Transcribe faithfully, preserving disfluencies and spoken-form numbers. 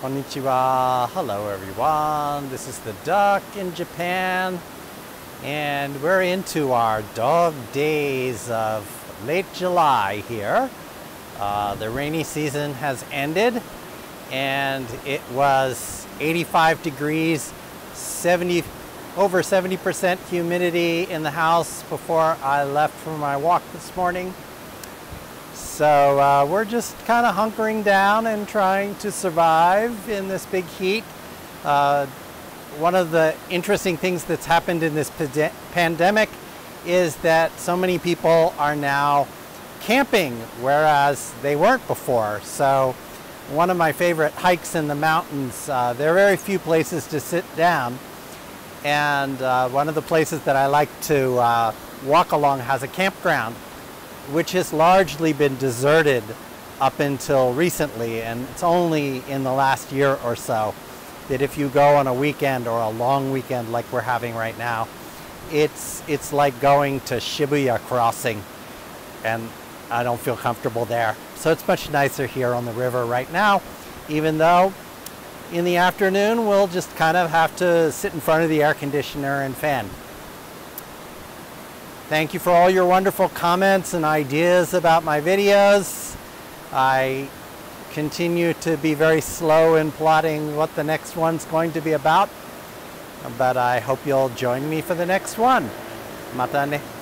Konnichiwa. Hello everyone. This is the duck in Japan, and we're into our dog days of late July here. Uh, the rainy season has ended and it was eighty-five degrees, seventy over seventy percent humidity in the house before I left for my walk this morning. So uh, we're just kind of hunkering down and trying to survive in this big heat. Uh, one of the interesting things that's happened in this pandemic is that so many people are now camping, whereas they weren't before. So one of my favorite hikes in the mountains, uh, there are very few places to sit down. And uh, one of the places that I like to uh, walk along has a campground, which has largely been deserted up until recently, and it's only in the last year or so that if you go on a weekend or a long weekend like we're having right now, it's it's like going to Shibuya Crossing, and I don't feel comfortable there. So it's much nicer here on the river right now, even though in the afternoon we'll just kind of have to sit in front of the air conditioner and fan. Thank you for all your wonderful comments and ideas about my videos. I continue to be very slow in plotting what the next one's going to be about, but I hope you'll join me for the next one. Mata ne.